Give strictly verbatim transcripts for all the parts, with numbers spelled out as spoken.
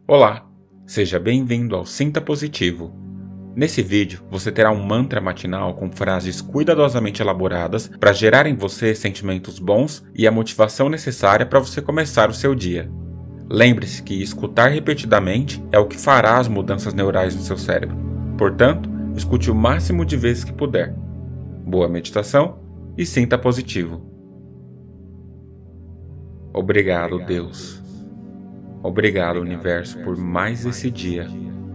Olá, seja bem-vindo ao Sinta Positivo. Nesse vídeo, você terá um mantra matinal com frases cuidadosamente elaboradas para gerar em você sentimentos bons e a motivação necessária para você começar o seu dia. Lembre-se que escutar repetidamente é o que fará as mudanças neurais no seu cérebro. Portanto, escute o máximo de vezes que puder. Boa meditação e sinta positivo. Obrigado, Deus. Obrigado, Universo, por mais esse dia.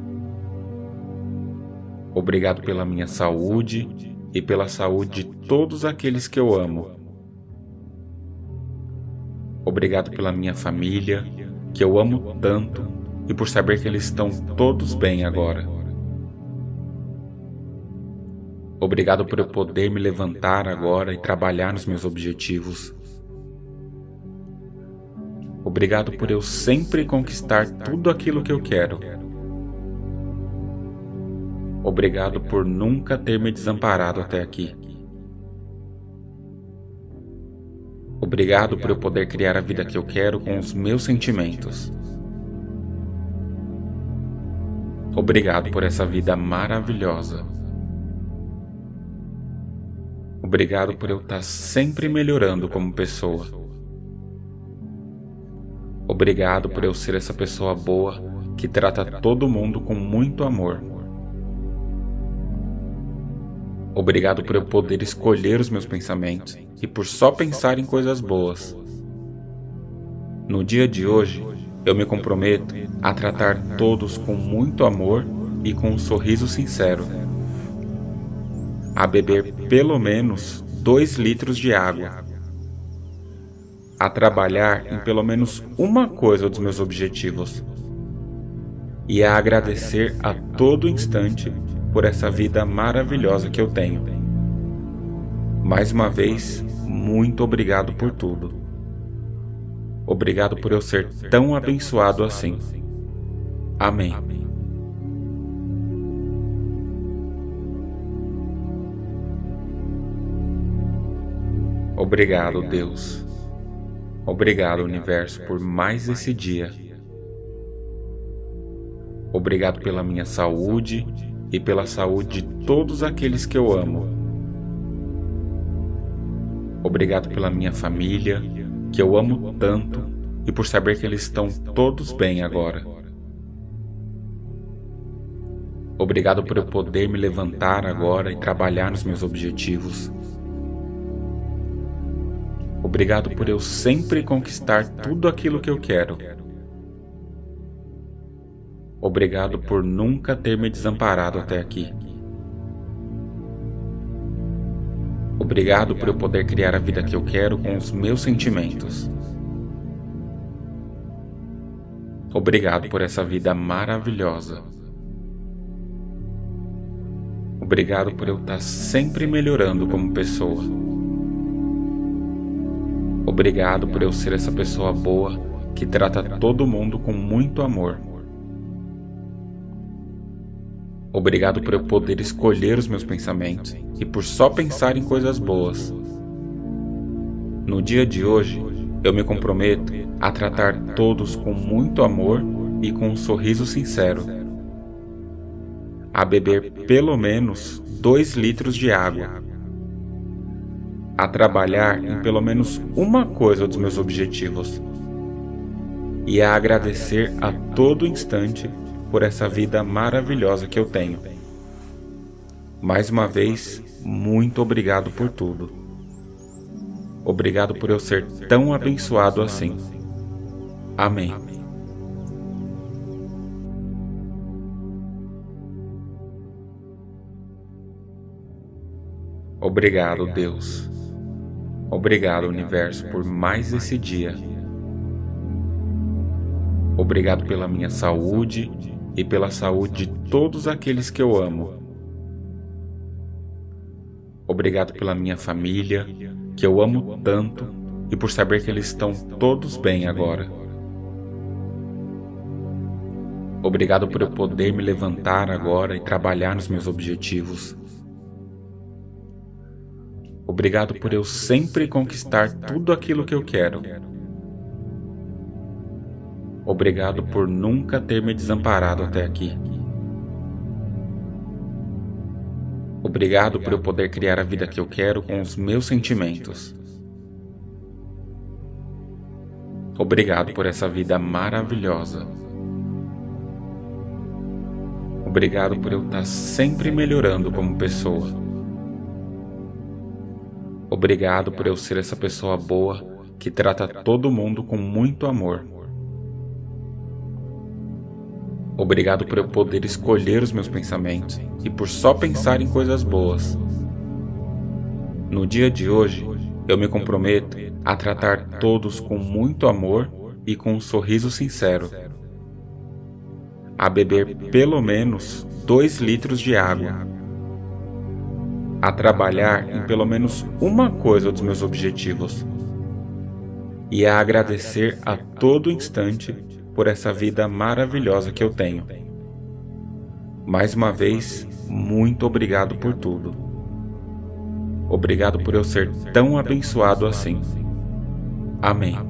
Obrigado pela minha saúde e pela saúde de todos aqueles que eu amo. Obrigado pela minha família, que eu amo tanto, e por saber que eles estão todos bem agora. Obrigado por eu poder me levantar agora e trabalhar nos meus objetivos. Obrigado por eu sempre conquistar tudo aquilo que eu quero. Obrigado por nunca ter me desamparado até aqui. Obrigado por eu poder criar a vida que eu quero com os meus sentimentos. Obrigado por essa vida maravilhosa. Obrigado por eu estar sempre melhorando como pessoa. Obrigado por eu ser essa pessoa boa que trata todo mundo com muito amor. Obrigado por eu poder escolher os meus pensamentos e por só pensar em coisas boas. No dia de hoje, eu me comprometo a tratar todos com muito amor e com um sorriso sincero. A beber pelo menos dois litros de água. A trabalhar em pelo menos uma coisa dos meus objetivos e a agradecer a todo instante por essa vida maravilhosa que eu tenho. Mais uma vez, muito obrigado por tudo. Obrigado por eu ser tão abençoado assim. Amém. Obrigado, Deus. Obrigado, Universo, por mais esse dia. Obrigado pela minha saúde e pela saúde de todos aqueles que eu amo. Obrigado pela minha família, que eu amo tanto, e por saber que eles estão todos bem agora. Obrigado por eu poder me levantar agora e trabalhar nos meus objetivos. Obrigado por eu sempre conquistar tudo aquilo que eu quero. Obrigado por nunca ter me desamparado até aqui. Obrigado por eu poder criar a vida que eu quero com os meus sentimentos. Obrigado por essa vida maravilhosa. Obrigado por eu estar sempre melhorando como pessoa. Obrigado por eu ser essa pessoa boa que trata todo mundo com muito amor. Obrigado por eu poder escolher os meus pensamentos e por só pensar em coisas boas. No dia de hoje, eu me comprometo a tratar todos com muito amor e com um sorriso sincero. A beber pelo menos dois litros de água. A trabalhar em pelo menos uma coisa dos meus objetivos e a agradecer a todo instante por essa vida maravilhosa que eu tenho. Mais uma vez, muito obrigado por tudo. Obrigado por eu ser tão abençoado assim. Amém. Obrigado, Deus. Obrigado, Universo, por mais esse dia. Obrigado pela minha saúde e pela saúde de todos aqueles que eu amo. Obrigado pela minha família, que eu amo tanto, e por saber que eles estão todos bem agora. Obrigado por eu poder me levantar agora e trabalhar nos meus objetivos. Obrigado por eu sempre conquistar tudo aquilo que eu quero. Obrigado por nunca ter me desamparado até aqui. Obrigado por eu poder criar a vida que eu quero com os meus sentimentos. Obrigado por essa vida maravilhosa. Obrigado por eu estar sempre melhorando como pessoa. Obrigado por eu ser essa pessoa boa que trata todo mundo com muito amor. Obrigado por eu poder escolher os meus pensamentos e por só pensar em coisas boas. No dia de hoje, eu me comprometo a tratar todos com muito amor e com um sorriso sincero. A beber pelo menos dois litros de água. A trabalhar em pelo menos uma coisa dos meus objetivos. E a agradecer a todo instante por essa vida maravilhosa que eu tenho. Mais uma vez, muito obrigado por tudo. Obrigado por eu ser tão abençoado assim. Amém.